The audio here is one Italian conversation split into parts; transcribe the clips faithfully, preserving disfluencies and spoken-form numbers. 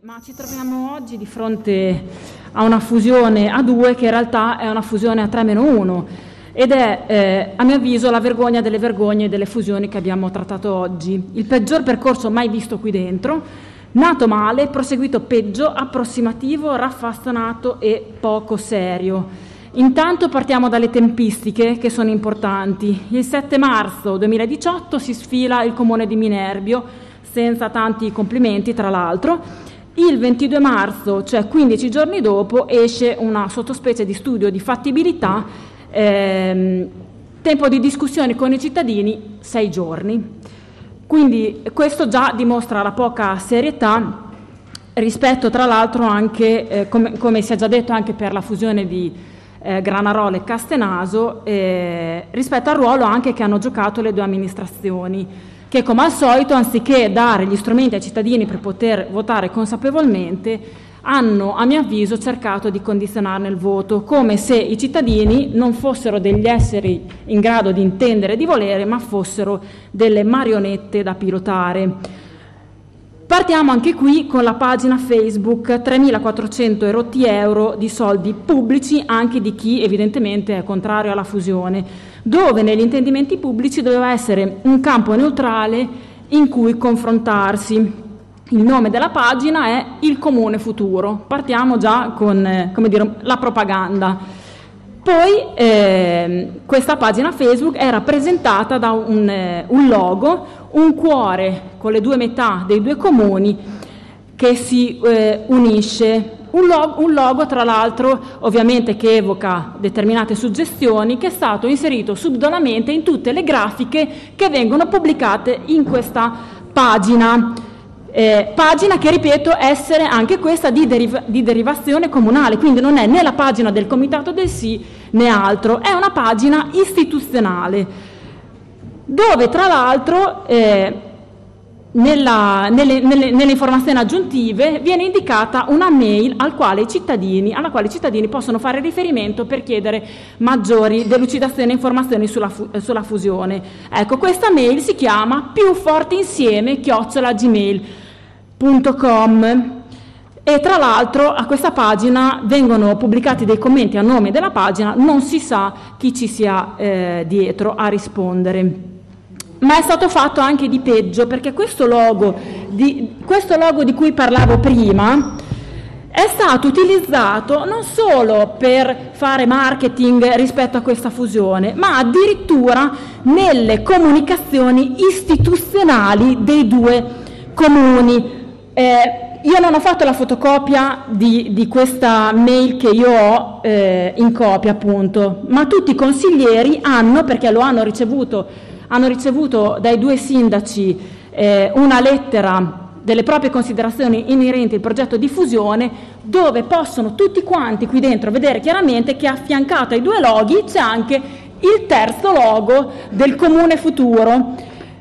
Ma ci troviamo oggi di fronte a una fusione a due che in realtà è una fusione a tre meno uno ed è, eh, a mio avviso, la vergogna delle vergogne delle fusioni che abbiamo trattato oggi. Il peggior percorso mai visto qui dentro, nato male, proseguito peggio, approssimativo, raffastonato e poco serio. Intanto partiamo dalle tempistiche che sono importanti. Il sette marzo duemiladiciotto si sfila il comune di Minerbio, senza tanti complimenti tra l'altro. Il ventidue marzo, cioè quindici giorni dopo, esce una sottospecie di studio di fattibilità, ehm, tempo di discussione con i cittadini, sei giorni. Quindi questo già dimostra la poca serietà rispetto, tra l'altro, anche, eh, come, come si è già detto anche per la fusione di eh, Granarola e Castenaso, eh, rispetto al ruolo anche che hanno giocato le due amministrazioni, che come al solito, anziché dare gli strumenti ai cittadini per poter votare consapevolmente, hanno, a mio avviso, cercato di condizionarne il voto, come se i cittadini non fossero degli esseri in grado di intendere e di volere, ma fossero delle marionette da pilotare. Partiamo anche qui con la pagina Facebook, tremilaquattrocento erotti euro di soldi pubblici, anche di chi evidentemente è contrario alla fusione, dove negli intendimenti pubblici doveva essere un campo neutrale in cui confrontarsi. Il nome della pagina è Il Comune Futuro. Partiamo già con eh, come dire, la propaganda. Poi eh, questa pagina Facebook è rappresentata da un, eh, un logo, un cuore con le due metà dei due comuni che si eh, unisce. Un logo, un logo, tra l'altro, ovviamente che evoca determinate suggestioni, che è stato inserito subdolamente in tutte le grafiche che vengono pubblicate in questa pagina. Eh, pagina che, ripeto, essere anche questa di, deriva, di derivazione comunale, quindi non è né la pagina del Comitato del Sì né altro, è una pagina istituzionale, dove tra l'altro eh, Nella, nelle, nelle, nelle informazioni aggiuntive viene indicata una mail al quale i cittadini, alla quale i cittadini possono fare riferimento per chiedere maggiori delucidazioni e informazioni sulla, fu, sulla fusione. Ecco, questa mail si chiama piuforteinsieme chiocciola gmail punto com e tra l'altro a questa pagina vengono pubblicati dei commenti a nome della pagina, non si sa chi ci sia eh, dietro a rispondere. Ma è stato fatto anche di peggio, perché questo logo di, questo logo di cui parlavo prima è stato utilizzato non solo per fare marketing rispetto a questa fusione, ma addirittura nelle comunicazioni istituzionali dei due comuni. Eh, io non ho fatto la fotocopia di, di questa mail che io ho eh, in copia, appunto, ma tutti i consiglieri hanno, perché lo hanno ricevuto hanno ricevuto dai due sindaci eh, una lettera delle proprie considerazioni inerenti al progetto di fusione, dove possono tutti quanti qui dentro vedere chiaramente che affiancato ai due loghi c'è anche il terzo logo del Comune Futuro,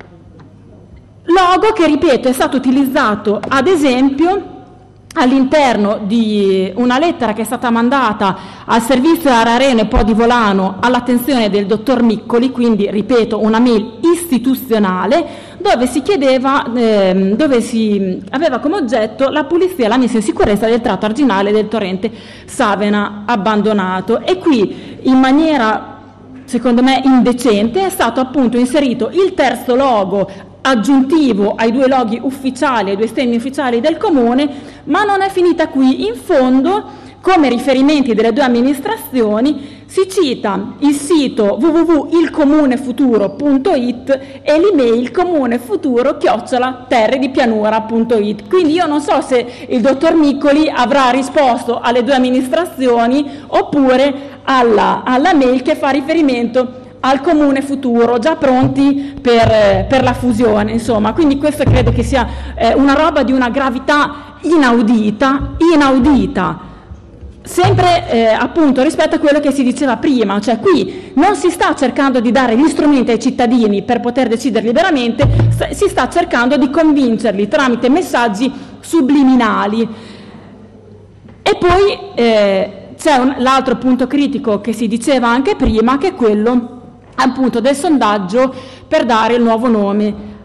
logo che, ripeto, è stato utilizzato ad esempio all'interno di una lettera che è stata mandata al servizio Ararene Po di Volano all'attenzione del dottor Miccoli, quindi ripeto una mail istituzionale dove si chiedeva, eh, dove si aveva come oggetto la pulizia e la messa in sicurezza del tratto arginale del torrente Savena abbandonato, e qui in maniera secondo me indecente è stato appunto inserito il terzo logo aggiuntivo ai due loghi ufficiali, ai due stemmi ufficiali del comune, ma non è finita qui. In fondo, come riferimenti delle due amministrazioni, si cita il sito w w w punto il comune futuro punto i t e l'email comunefuturo chiocciola terredipianura punto i t. Quindi io non so se il dottor Miccoli avrà risposto alle due amministrazioni oppure alla, alla mail che fa riferimento al Comune Futuro, già pronti per, per la fusione, insomma. Quindi questo credo che sia eh, una roba di una gravità inaudita, inaudita, sempre eh, appunto rispetto a quello che si diceva prima, cioè qui non si sta cercando di dare gli strumenti ai cittadini per poter decidere liberamente, si sta cercando di convincerli tramite messaggi subliminali. E poi eh, c'è un, l'altro punto critico che si diceva anche prima, che è quello appunto del sondaggio per dare il nuovo nome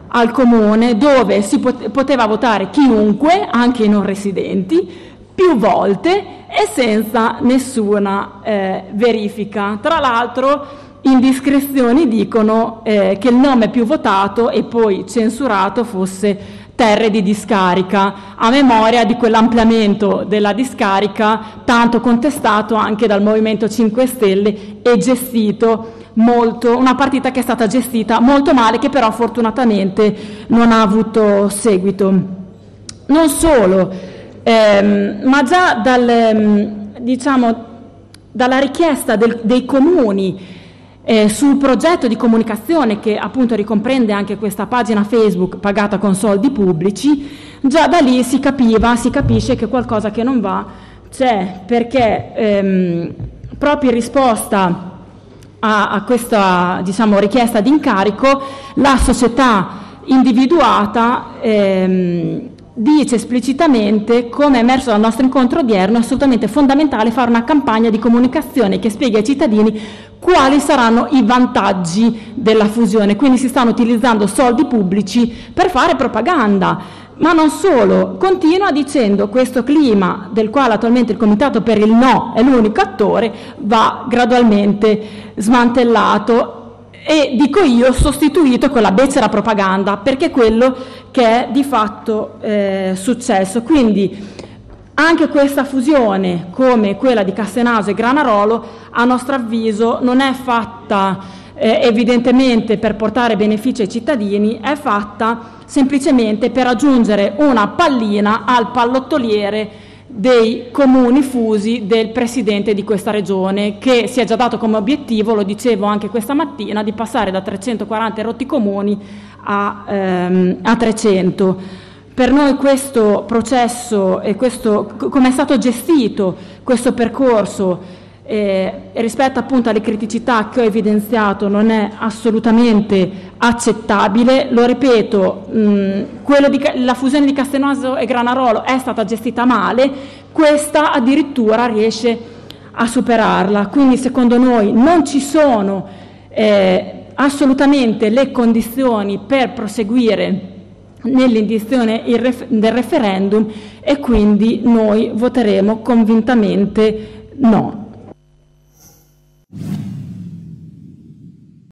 al comune dove si poteva votare chiunque, anche i non residenti, più volte e senza nessuna eh, verifica. Tra l'altro indiscrezioni dicono eh, che il nome più votato e poi censurato fosse Terre di Discarica, a memoria di quell'ampliamento della discarica tanto contestato anche dal Movimento cinque Stelle e gestito molto, una partita che è stata gestita molto male, che però fortunatamente non ha avuto seguito. Non solo, ehm, ma già dal, diciamo, dalla richiesta del, dei comuni Eh, sul progetto di comunicazione, che appunto ricomprende anche questa pagina Facebook pagata con soldi pubblici, già da lì si capiva, si capisce che qualcosa che non va c'è, perché ehm, proprio in risposta a, a questa, diciamo, richiesta di incarico, la società individuata ehm, dice esplicitamente, come è emerso dal nostro incontro odierno, è assolutamente fondamentale fare una campagna di comunicazione che spieghi ai cittadini quali saranno i vantaggi della fusione. Quindi si stanno utilizzando soldi pubblici per fare propaganda, ma non solo. Continua dicendo: questo clima del quale attualmente il Comitato per il No è l'unico attore va gradualmente smantellato e, dico io, sostituito con la becera propaganda, perché è quello che è di fatto eh, successo. Quindi anche questa fusione, come quella di Castenaso e Granarolo, a nostro avviso non è fatta eh, evidentemente per portare benefici ai cittadini, è fatta semplicemente per aggiungere una pallina al pallottoliere dei comuni fusi del presidente di questa regione, che si è già dato come obiettivo, lo dicevo anche questa mattina, di passare da trecentoquaranta rotti comuni a, ehm, a trecento. Per noi questo processo e questo, come è stato gestito questo percorso eh, rispetto appunto alle criticità che ho evidenziato, non è assolutamente accettabile. Lo ripeto, mh, quello di, la fusione di Castenaso e Granarolo è stata gestita male, questa addirittura riesce a superarla. Quindi secondo noi non ci sono eh, assolutamente le condizioni per proseguire nell'indizione del referendum e quindi noi voteremo convintamente no.